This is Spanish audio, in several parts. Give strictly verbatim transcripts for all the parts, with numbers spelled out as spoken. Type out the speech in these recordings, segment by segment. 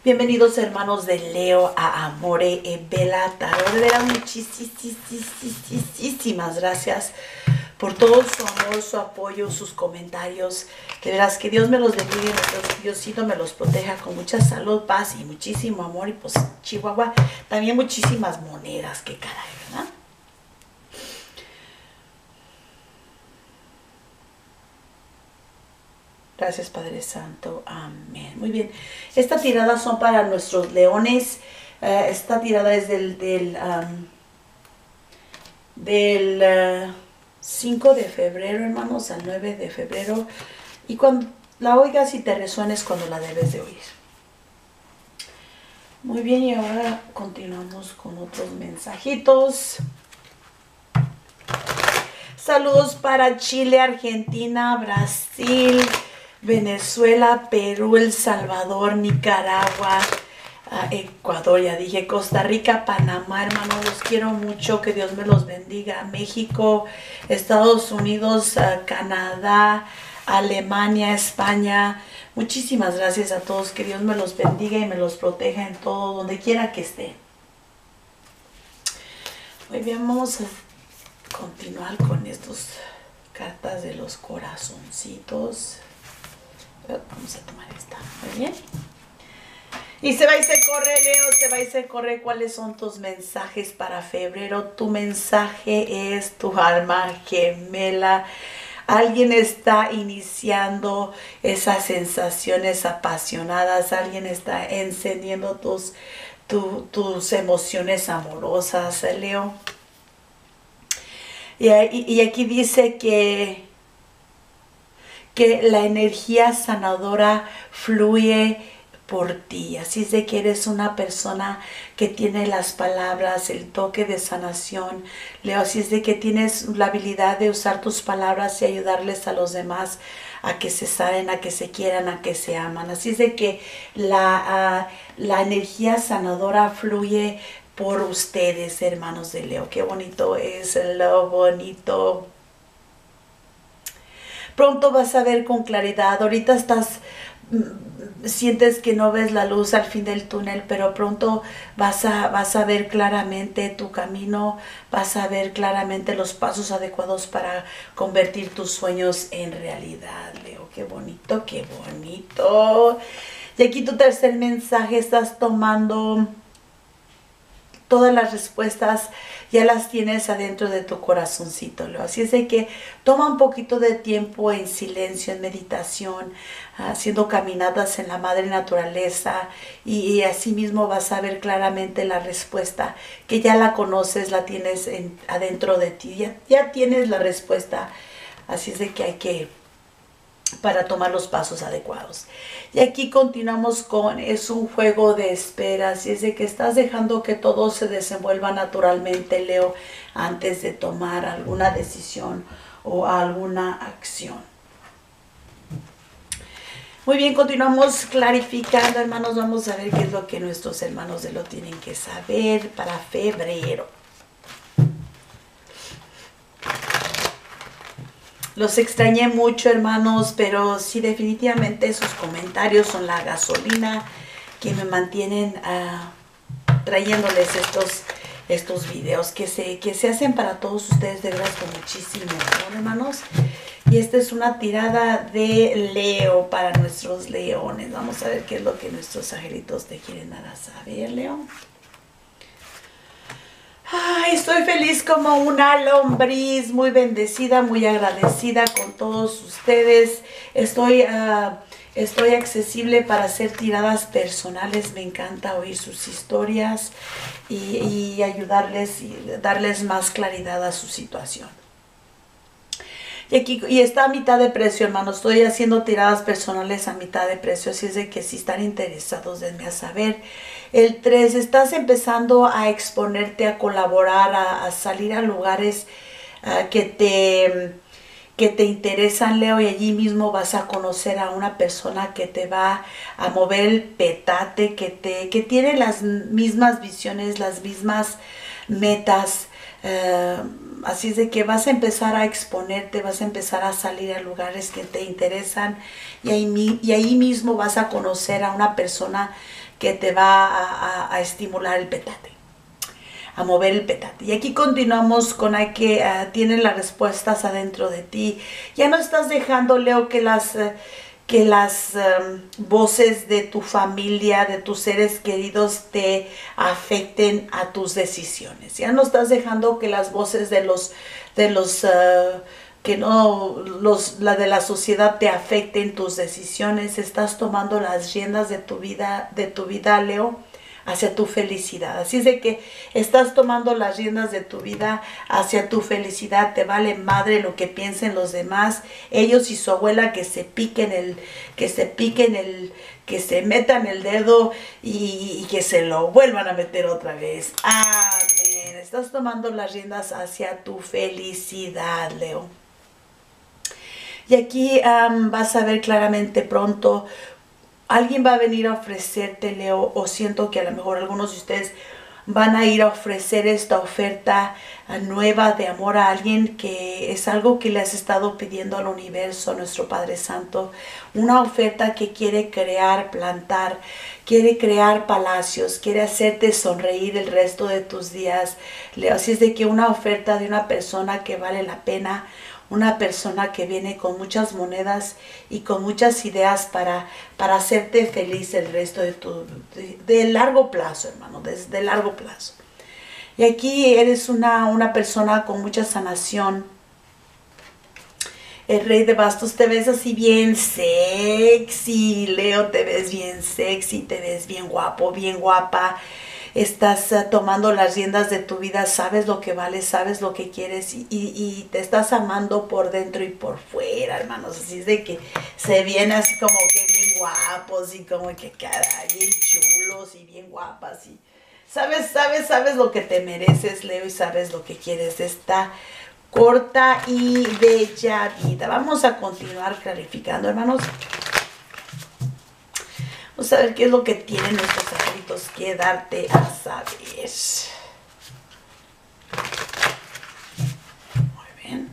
Bienvenidos hermanos de Leo a Amore e Bella Tarot. De veras, muchísimas gracias por todo su amor, su apoyo, sus comentarios. De veras, que Dios me los bendiga y Diosito me los proteja con mucha salud, paz y muchísimo amor. Y pues, Chihuahua, también muchísimas monedas, qué caray, ¿verdad? Gracias, Padre Santo. Amén. Muy bien. Esta tirada son para nuestros leones. Uh, esta tirada es del, del, um, del uh, cinco de febrero, hermanos, al nueve de febrero. Y cuando la oigas y te resuena es cuando la debes de oír. Muy bien, y ahora continuamos con otros mensajitos. Saludos para Chile, Argentina, Brasil, Venezuela, Perú, El Salvador, Nicaragua, uh, Ecuador, ya dije, Costa Rica, Panamá, hermanos, los quiero mucho, que Dios me los bendiga. México, Estados Unidos, uh, Canadá, Alemania, España, muchísimas gracias a todos, que Dios me los bendiga y me los proteja en todo, donde quiera que esté. Muy bien, vamos a continuar con estas cartas de los corazoncitos. Vamos a tomar esta, muy bien. Y se va y se corre, Leo, se va y se corre. ¿Cuáles son tus mensajes para febrero? Tu mensaje es tu alma gemela. Alguien está iniciando esas sensaciones apasionadas. Alguien está encendiendo tus, tu, tus emociones amorosas, Leo. Y, y, y aquí dice que que la energía sanadora fluye por ti. Así es de que eres una persona que tiene las palabras, el toque de sanación, Leo. Así es de que tienes la habilidad de usar tus palabras y ayudarles a los demás a que se sanen, a que se quieran, a que se aman. Así es de que la, uh, la energía sanadora fluye por ustedes, hermanos de Leo. Qué bonito es lo bonito. Pronto vas a ver con claridad. Ahorita estás, sientes que no ves la luz al fin del túnel, pero pronto vas a, vas a ver claramente tu camino, vas a ver claramente los pasos adecuados para convertir tus sueños en realidad, Leo. Qué bonito, qué bonito. Y aquí tu tercer mensaje, estás tomando todas las respuestas, ya las tienes adentro de tu corazoncito, Leo. Así es de que toma un poquito de tiempo en silencio, en meditación, haciendo caminadas en la madre naturaleza, y, y así mismo vas a ver claramente la respuesta, que ya la conoces, la tienes en, adentro de ti, ya, ya tienes la respuesta. Así es de que hay que, para tomar los pasos adecuados. Y aquí continuamos con, es un juego de espera, así es de que estás dejando que todo se desenvuelva naturalmente, Leo, antes de tomar alguna decisión o alguna acción. Muy bien, continuamos clarificando, hermanos. Vamos a ver qué es lo que nuestros hermanos de lo tienen que saber para febrero. Los extrañé mucho, hermanos, pero sí, definitivamente sus comentarios son la gasolina que me mantienen uh, trayéndoles estos, estos videos que se, que se hacen para todos ustedes, de verdad, con muchísimo amor, hermanos. Y esta es una tirada de Leo para nuestros leones. Vamos a ver qué es lo que nuestros angelitos te quieren dar a saber, Leo. Ay, estoy feliz como una lombriz, muy bendecida, muy agradecida con todos ustedes. Estoy, uh, estoy accesible para hacer tiradas personales. Me encanta oír sus historias y, y ayudarles y darles más claridad a su situación. Y aquí y está a mitad de precio, hermanos. Estoy haciendo tiradas personales a mitad de precio, así es de que si están interesados, denme a saber. El tres, estás empezando a exponerte, a colaborar, a, a salir a lugares uh, que te, que te interesan, Leo, y allí mismo vas a conocer a una persona que te va a mover el petate, que, te, que tiene las mismas visiones, las mismas metas Uh, así es de que vas a empezar a exponerte, vas a empezar a salir a lugares que te interesan y ahí, y ahí mismo vas a conocer a una persona que te va a, a, a estimular el petate, a mover el petate. Y aquí continuamos con hay que uh, tienen las respuestas adentro de ti. Ya no estás dejando, Leo, que las... Uh, que las um, voces de tu familia, de tus seres queridos te afecten a tus decisiones. Ya no estás dejando que las voces de los, de los, uh, que no, los, la de la sociedad te afecten tus decisiones. Estás tomando las riendas de tu vida, de tu vida, Leo, hacia tu felicidad. Así es de que estás tomando las riendas de tu vida hacia tu felicidad. Te vale madre lo que piensen los demás, ellos y su abuela, que se piquen el, que se piquen el, que se metan el dedo y, y que se lo vuelvan a meter otra vez. Amén. Estás tomando las riendas hacia tu felicidad, Leo. Y aquí um, vas a ver claramente pronto. Alguien va a venir a ofrecerte, Leo, o siento que a lo mejor algunos de ustedes van a ir a ofrecer esta oferta nueva de amor a alguien, que es algo que le has estado pidiendo al universo, a nuestro Padre Santo. Una oferta que quiere crear, plantar, quiere crear palacios, quiere hacerte sonreír el resto de tus días, Leo. Así es de que una oferta de una persona que vale la pena, una persona que viene con muchas monedas y con muchas ideas para, para hacerte feliz el resto de tu, de, de largo plazo, hermano, desde largo plazo. Y aquí eres una, una persona con mucha sanación. El Rey de Bastos, te ves así bien sexy, Leo, te ves bien sexy, te ves bien guapo, bien guapa. Estás uh, tomando las riendas de tu vida, sabes lo que vales, sabes lo que quieres y, y, y te estás amando por dentro y por fuera, hermanos. Así es de que se viene así como que bien guapos y como que caray, bien chulos y bien guapas. Y sabes, sabes, sabes lo que te mereces, Leo, y sabes lo que quieres de esta corta y bella vida. Vamos a continuar clarificando, hermanos. Vamos a ver qué es lo que tienen nuestros angelitos que darte a saber. Muy bien.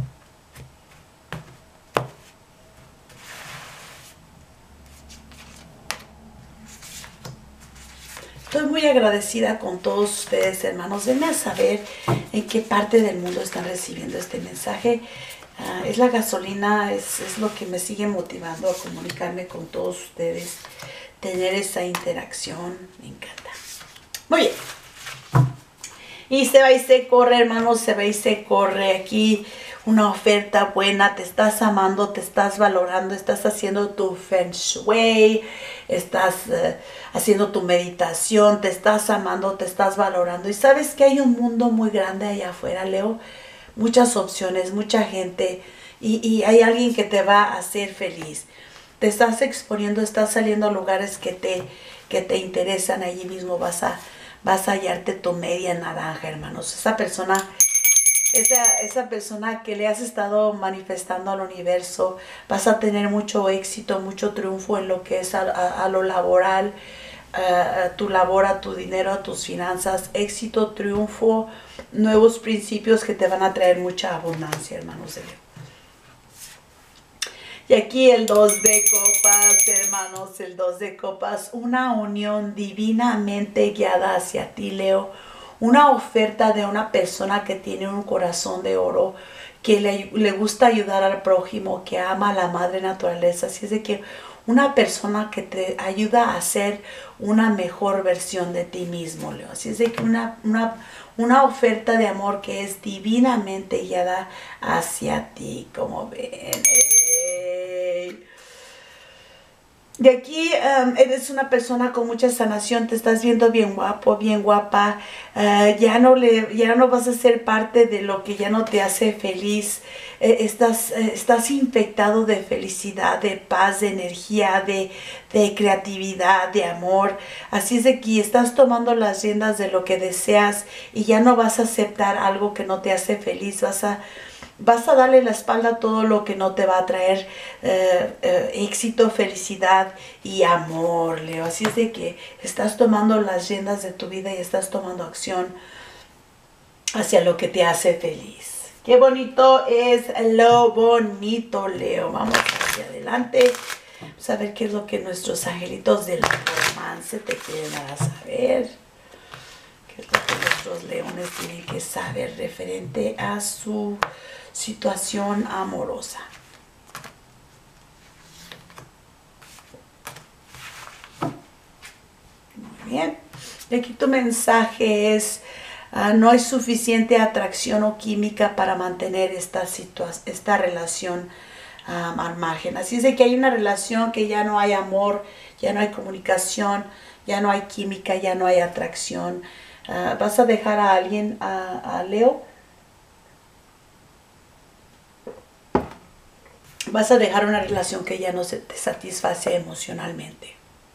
Estoy muy agradecida con todos ustedes, hermanos. Denme a saber en qué parte del mundo están recibiendo este mensaje. Uh, es la gasolina, es, es lo que me sigue motivando a comunicarme con todos ustedes, tener esa interacción, me encanta. Muy bien. Y se va y se corre, hermanos, se va y se corre. Aquí una oferta buena, te estás amando, te estás valorando, estás haciendo tu feng shui, estás uh, haciendo tu meditación, te estás amando, te estás valorando. Y sabes que hay un mundo muy grande allá afuera, Leo. Muchas opciones, mucha gente y, y hay alguien que te va a hacer feliz. Te estás exponiendo, estás saliendo a lugares que te, que te interesan. Allí mismo vas a, vas a hallarte tu media naranja, hermanos. Esa persona, esa, esa persona que le has estado manifestando al universo, vas a tener mucho éxito, mucho triunfo en lo que es a, a, a lo laboral, a, a tu labor, a tu dinero, a tus finanzas. Éxito, triunfo, nuevos principios que te van a traer mucha abundancia, hermanos de Leo. Y aquí el dos de copas, hermanos, el dos de copas, una unión divinamente guiada hacia ti, Leo. Una oferta de una persona que tiene un corazón de oro, que le, le gusta ayudar al prójimo, que ama a la madre naturaleza. Así es de que una persona que te ayuda a ser una mejor versión de ti mismo, Leo. Así es de que una, una, una oferta de amor que es divinamente guiada hacia ti, como ven. Y aquí um, eres una persona con mucha sanación, te estás viendo bien guapo, bien guapa, uh, ya, no le, ya no vas a ser parte de lo que ya no te hace feliz, eh, estás, eh, estás infectado de felicidad, de paz, de energía, de, de creatividad, de amor. Así es de que estás tomando las riendas de lo que deseas y ya no vas a aceptar algo que no te hace feliz, vas a... Vas a darle la espalda a todo lo que no te va a traer eh, eh, éxito, felicidad y amor, Leo. Así es de que estás tomando las riendas de tu vida y estás tomando acción. hacia lo que te hace feliz. Qué bonito es lo bonito, Leo. Vamos hacia adelante. Vamos a ver qué es lo que nuestros angelitos del romance te quieren dar a saber. Qué es lo que nuestros leones tienen que saber referente a su situación amorosa. Muy bien. Y aquí tu mensaje es: uh, no hay suficiente atracción o química para mantener esta, esta relación um, al margen. Así es de que hay una relación que ya no hay amor, ya no hay comunicación, ya no hay química, ya no hay atracción. Uh, ¿Vas a dejar a alguien, a, a Leo? Vas a dejar una relación que ya no se te satisface emocionalmente.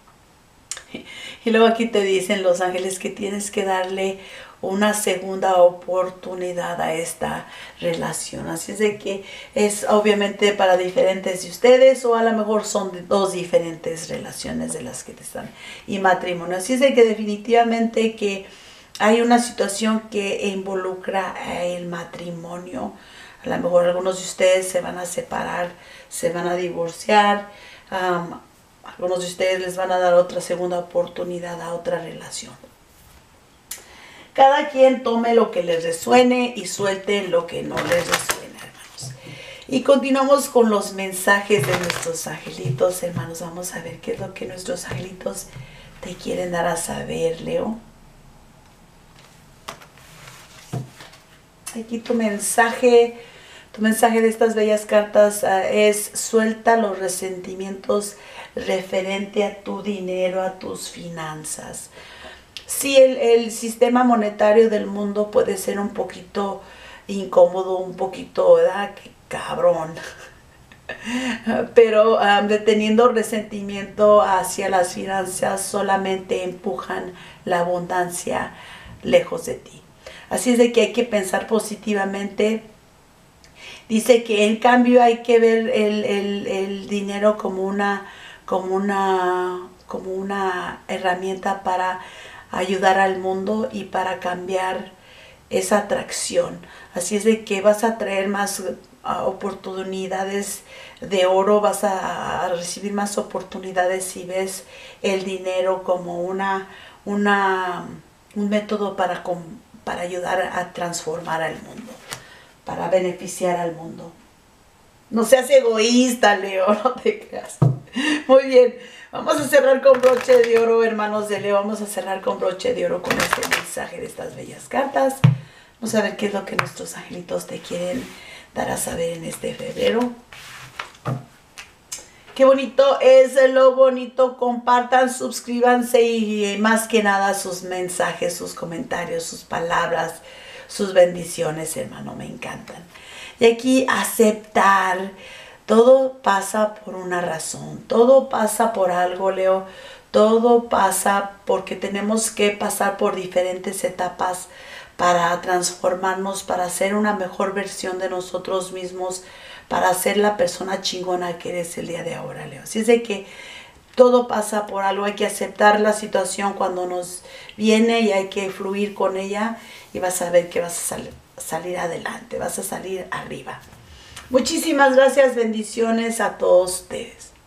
Y luego aquí te dicen los ángeles que tienes que darle una segunda oportunidad a esta relación. Así es de que es obviamente para diferentes de ustedes, o a lo mejor son dos diferentes relaciones de las que te están, y matrimonio. Así es de que definitivamente que hay una situación que involucra el matrimonio. A lo mejor algunos de ustedes se van a separar, se van a divorciar. Um, Algunos de ustedes les van a dar otra segunda oportunidad a otra relación. Cada quien tome lo que les resuene y suelte lo que no les resuena, hermanos. Y continuamos con los mensajes de nuestros angelitos, hermanos. Vamos a ver qué es lo que nuestros angelitos te quieren dar a saber, Leo. Aquí tu mensaje, tu mensaje de estas bellas cartas uh, es: suelta los resentimientos referente a tu dinero, a tus finanzas. Sí, el, el sistema monetario del mundo puede ser un poquito incómodo, un poquito, ¿verdad? ¡Qué cabrón! Pero um, deteniendo resentimiento hacia las finanzas solamente empujan la abundancia lejos de ti. Así es de que hay que pensar positivamente. Dice que en cambio hay que ver el, el, el dinero como una, como, una, como una herramienta para ayudar al mundo y para cambiar esa atracción. Así es de que vas a traer más uh, oportunidades de oro, vas a, a recibir más oportunidades si ves el dinero como una, una, un método para, para ayudar a transformar al mundo, para beneficiar al mundo. No seas egoísta, Leo, no te creas. Muy bien, vamos a cerrar con broche de oro, hermanos de Leo. Vamos a cerrar con broche de oro con este mensaje de estas bellas cartas. Vamos a ver qué es lo que nuestros angelitos te quieren dar a saber en este febrero. Qué bonito es lo bonito. Compartan, suscríbanse y más que nada sus mensajes, sus comentarios, sus palabras, sus bendiciones, hermano, me encantan. Y aquí aceptar. Todo pasa por una razón. Todo pasa por algo, Leo. Todo pasa porque tenemos que pasar por diferentes etapas para transformarnos, para ser una mejor versión de nosotros mismos, para ser la persona chingona que eres el día de ahora, Leo. Así es de que todo pasa por algo. Hay que aceptar la situación cuando nos viene y hay que fluir con ella, y vas a ver que vas a sal- salir adelante, vas a salir arriba. Muchísimas gracias, bendiciones a todos ustedes.